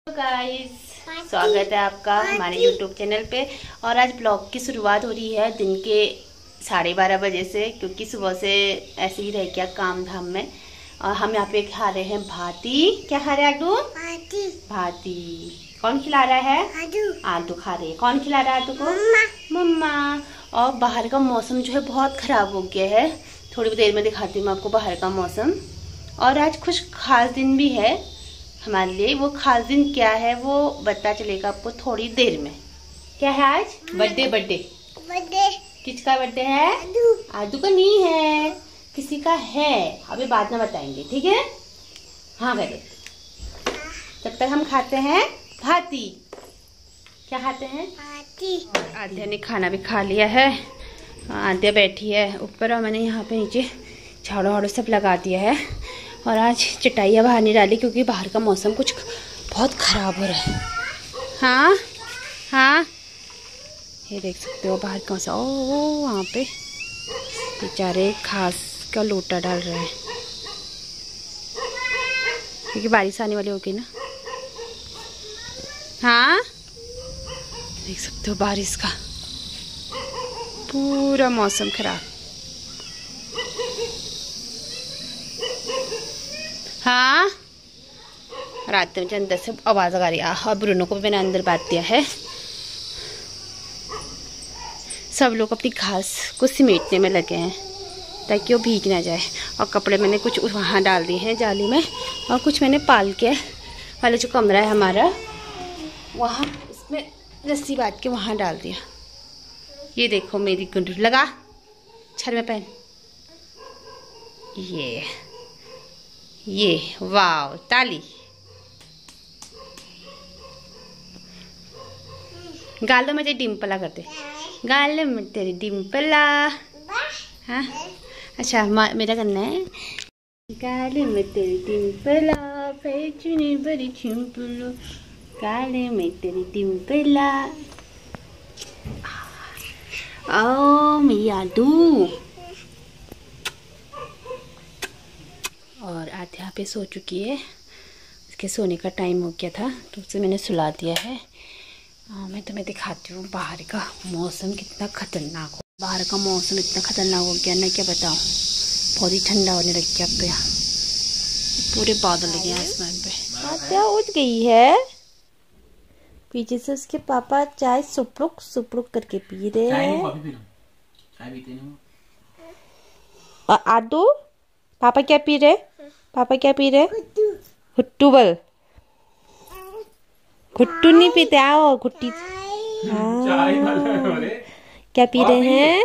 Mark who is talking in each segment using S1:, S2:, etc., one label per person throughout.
S1: Guys, स्वागत है आपका हमारे YouTube चैनल पे। और आज ब्लॉग की शुरुआत हो रही है दिन के 12:30 बजे से, क्योंकि सुबह से ऐसे ही रह गया काम धाम में। और हम यहाँ पे खा रहे हैं भाती। क्या खा रहे हैं आदू? भाती। कौन खिला रहा है? आदू खा रहे हैं। कौन खिला रहा है आदू को? मम्मा। और बाहर का मौसम जो है बहुत खराब हो गया है। थोड़ी देर में दिखाती हूँ मैं आपको बाहर का मौसम। और आज कुछ खास दिन भी है हमारे लिए। वो खास दिन क्या है वो पता चलेगा आपको थोड़ी देर में। क्या है आज? बर्थडे। किसका बर्थडे है? आदू का नहीं है, किसी का है। अभी बाद में बताएंगे, ठीक है? हाँ बेटे, तब तक हम खाते हैं भाती। क्या खाते हैं? आद्या ने खाना भी खा लिया है। आद्या बैठी है ऊपर और मैंने यहाँ पे नीचे झाड़ू वाड़ू सब लगा दिया है। और आज चटाइयाँ बाहर नहीं डाली क्योंकि बाहर का मौसम कुछ बहुत ख़राब हो रहा है। हाँ, ये देख सकते हो बाहर का मौसम। ओ वहाँ पे बेचारे घास का लोटा डाल रहे हैं क्योंकि बारिश आने वाली होगी ना। हाँ, देख सकते हो बारिश का पूरा मौसम खराब। हाँ, रात में अंदर से आवाज़ आ रही है। और ब्रूनो को भी मैंने अंदर बांध दिया है। सब लोग अपनी घास को समेटने में लगे हैं ताकि वो भीग ना जाए। और कपड़े मैंने कुछ वहाँ डाल दिए हैं जाली में, और कुछ मैंने पाल के वाला जो कमरा है हमारा वहाँ उसमें रस्सी बांध के वहाँ डाल दिया। ये देखो मेरी गुंडू लगा छर में पहन। ये वाव, ताली। गालों में तेरी डिम्पला करते, गालों में तेरी डिम्पला। हाँ अच्छा, मेरा करना है। गालों में तेरी डिम्पला, पैचुनी बड़ी चिंपलो, गालों में तेरी डिम्पला। ओ मेरी आदू। और आद्या पे सो चुकी है। इसके सोने का टाइम हो गया था तो उसे मैंने सुला दिया है। मैं तुम्हें दिखाती हूँ बाहर का मौसम कितना खतरनाक हो। बाहर का मौसम इतना खतरनाक हो गया ना, क्या बताऊँ। बहुत ही ठंडा होने लग गया अब तो। यहाँ पूरे बादल लगे हैं आसमान पे। आद्या उठ गई है। पीछे से उसके पापा चाय सुपरुक करके पी रहे हैं। और आदू पापा क्या पी रहे? हुट्टू बल। घुट्टू नहीं पीते, आओ घुट्टी। क्या पी रहे हैं?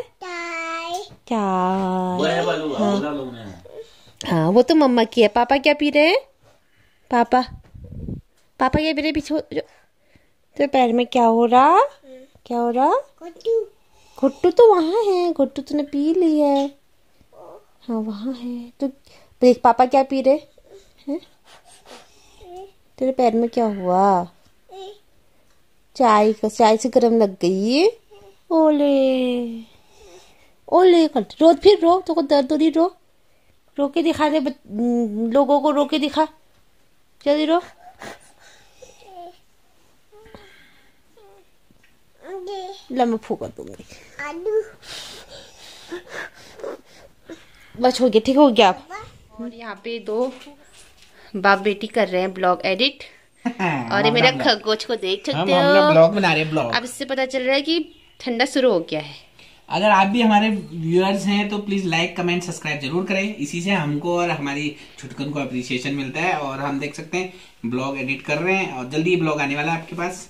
S1: चाय। हाँ वो तो मम्मा की है। पापा क्या पी रहे हैं? पापा क्या पी रहे? पीछे तो पैर में क्या हो रहा? घुट्टू तो वहाँ है। घुट्टू तूने पी ली है। हाँ वहाँ है। तो देख पापा क्या पी रहे हैं? तेरे पैर में क्या हुआ? चाय से गरम लग गई। ओले रो तो दर्द हो रही। रो के दिखा दे लोगों को, रो के दिखा जल्दी। रो मैं फूका दूंगी। बस हो गया, ठीक हो गया आप। और यहाँ पे दो बाप बेटी कर रहे हैं ब्लॉग एडिट। और ये मेरा खरगोश को देख सकते हो।
S2: हम ब्लॉग बना रहे हैं ब्लॉग।
S1: अब इससे पता चल रहा है कि ठंडा शुरू हो गया है।
S2: अगर आप भी हमारे व्यूअर्स हैं तो प्लीज लाइक कमेंट सब्सक्राइब जरूर करें। इसी से हमको और हमारी छुटकन को अप्रिसिएशन मिलता है। और हम देख सकते हैं ब्लॉग एडिट कर रहे हैं और जल्दी ब्लॉग आने वाला है आपके पास।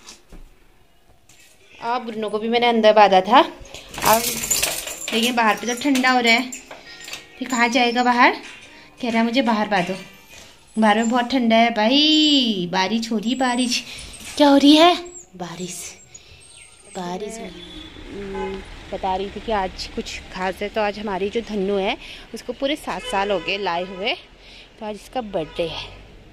S1: अब ब्रूनो को भी मैंने अंदर बांधा था। अब देखिए बाहर पे तो ठंडा हो रहा है। फिर कहाँ जाएगा बाहर? कह रहा है मुझे बाहर बांधो। बाहर में बहुत ठंडा है भाई। बारिश हो रही। बारिश क्या हो रही है? बारिश बता रही थी कि आज कुछ खास है। तो आज हमारी जो धन्नू है उसको पूरे 7 साल हो गए लाए हुए। तो आज इसका बर्थडे है।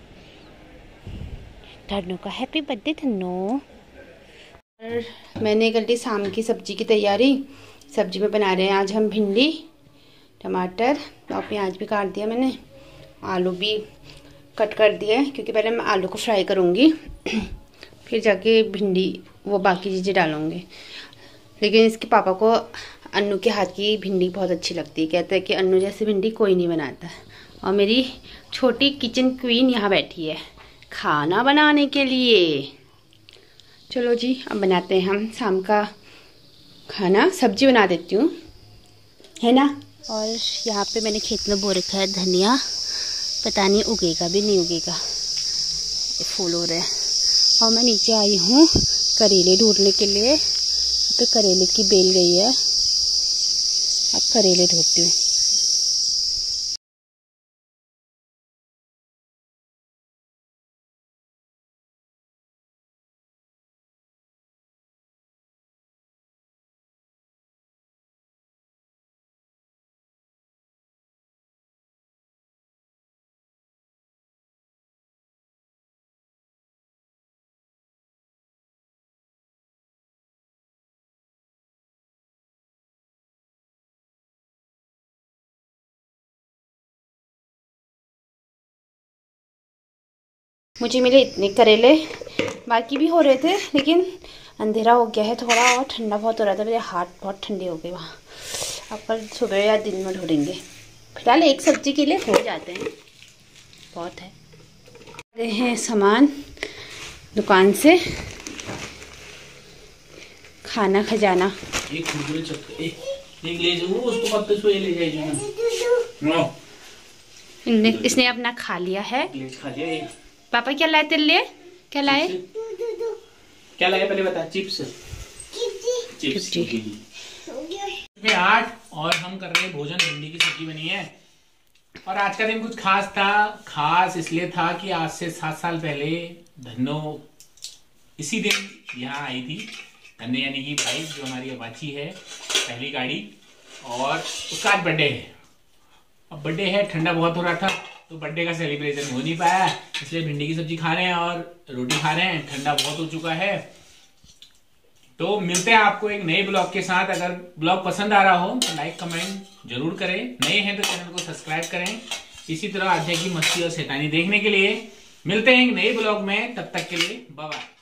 S1: धन्नू का हैप्पी बर्थडे धन्नू। और मैंने कर ली शाम की सब्जी की तैयारी। सब्जी में बना रहे हैं आज हम भिंडी, टमाटर और प्याज भी काट दिया मैंने। आलू भी कट कर दिए क्योंकि पहले मैं आलू को फ्राई करूँगी फिर जाके भिंडी वो बाकी चीज़ें डालूँगी। लेकिन इसके पापा को अन्नू के हाथ की भिंडी बहुत अच्छी लगती है, कहते हैं कि अन्नू जैसी भिंडी कोई नहीं बनाता। और मेरी छोटी किचन क्वीन यहाँ बैठी है खाना बनाने के लिए। चलो जी, अब बनाते हैं हम शाम का खाना। सब्जी बना देती हूँ, है ना। और यहाँ पे मैंने खेत में बो रखा है धनिया, पता नहीं उगेगा भी नहीं उगेगा, फूल हो रहे हैं। और मैं नीचे आई हूँ करेले ढूंढने के लिए। यहाँ पे करेले की बेल गई है, अब करेले ढूंढती हूँ। मुझे मिले इतने करेले, बाकी भी हो रहे थे लेकिन अंधेरा हो गया है थोड़ा और ठंडा बहुत हो रहा था, मेरे हाथ बहुत ठंडे हो गए वहाँ। अब कल सुबह या दिन में ढूंढेंगे। फिलहाल एक सब्जी के लिए हो जाते हैं, बहुत है। रहे हैं सामान दुकान से, खाना खजाना। इसने अपना खा लिया है। पापा क्या लाए तेरे लिए? क्या लाए?
S2: क्या लाए पहले बता। चिप्स। 8 और हम कर रहे हैं भोजन। भिंडी की सब्जी बनी है। और आज का दिन कुछ खास था। खास इसलिए था कि आज से 7 साल पहले धन्नो इसी दिन यहाँ आई थी। धन्नो यानी कि भाई जो हमारी अपाची है, पहली गाड़ी, और उसका आज बर्थडे है। अब बर्थडे है, ठंडा बहुत हो रहा था तो बर्थडे का सेलिब्रेशन हो नहीं पाया, इसलिए भिंडी की सब्जी खा रहे हैं और रोटी खा रहे हैं। ठंडा बहुत हो चुका है। तो मिलते हैं आपको एक नए ब्लॉग के साथ। अगर ब्लॉग पसंद आ रहा हो तो लाइक कमेंट जरूर करें। नए हैं तो चैनल को सब्सक्राइब करें। इसी तरह आध्यात्मिक मस्ती और शैतानी देखने के लिए मिलते हैं एक नए ब्लॉग में। तब तक के लिए बाय बाय।